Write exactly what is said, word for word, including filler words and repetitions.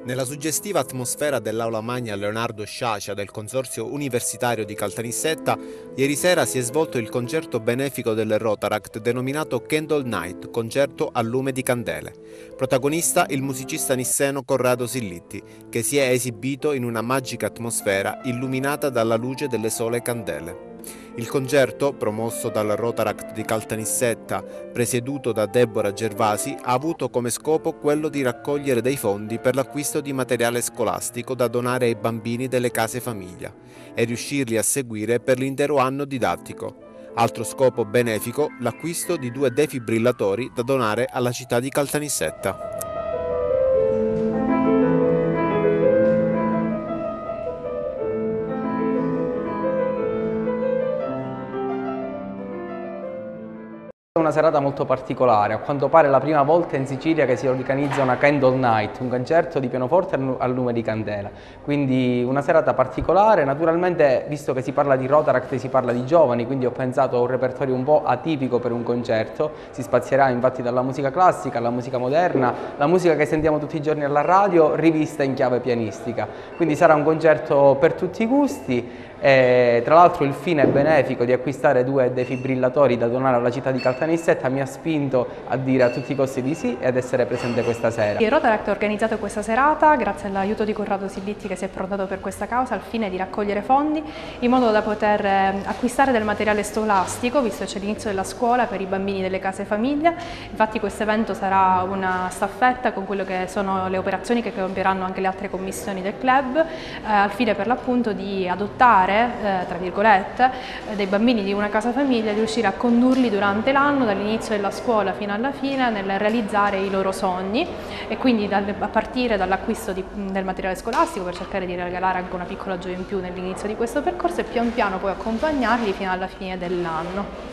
Nella suggestiva atmosfera dell'Aula Magna Leonardo Sciascia del Consorzio Universitario di Caltanissetta, ieri sera si è svolto il concerto benefico del Rotaract denominato Candle Night, concerto a lume di candele. Protagonista il musicista nisseno Corrado Sillitti, che si è esibito in una magica atmosfera illuminata dalla luce delle sole candele. Il concerto, promosso dal Rotaract di Caltanissetta, presieduto da Deborah Gervasi, ha avuto come scopo quello di raccogliere dei fondi per l'acquisto di materiale scolastico da donare ai bambini delle case famiglia e riuscirli a seguire per l'intero anno didattico. Altro scopo benefico, l'acquisto di due defibrillatori da donare alla città di Caltanissetta. Una serata molto particolare, a quanto pare la prima volta in Sicilia che si organizza una Candle Night, un concerto di pianoforte a lume di candela, quindi una serata particolare. Naturalmente, visto che si parla di Rotaract, si parla di giovani, quindi ho pensato a un repertorio un po' atipico per un concerto. Si spazierà infatti dalla musica classica alla musica moderna, la musica che sentiamo tutti i giorni alla radio rivista in chiave pianistica, quindi sarà un concerto per tutti i gusti. E tra l'altro il fine benefico di acquistare due defibrillatori da donare alla città di Caltanissetta mi ha spinto a dire a tutti i costi di sì ed essere presente questa sera. Il Rotaract ha organizzato questa serata grazie all'aiuto di Corrado Sillitti, che si è prontato per questa causa al fine di raccogliere fondi in modo da poter acquistare del materiale scolastico, visto che c'è l'inizio della scuola, per i bambini delle case famiglia. Infatti questo evento sarà una staffetta con quello che sono le operazioni che compieranno anche le altre commissioni del club, eh, al fine per l'appunto di adottare Eh, tra virgolette, eh, dei bambini di una casa famiglia, di riuscire a condurli durante l'anno, dall'inizio della scuola fino alla fine, nel realizzare i loro sogni, e quindi dal, a partire dall'acquisto del materiale scolastico per cercare di regalare anche una piccola gioia in più nell'inizio di questo percorso e pian piano poi accompagnarli fino alla fine dell'anno.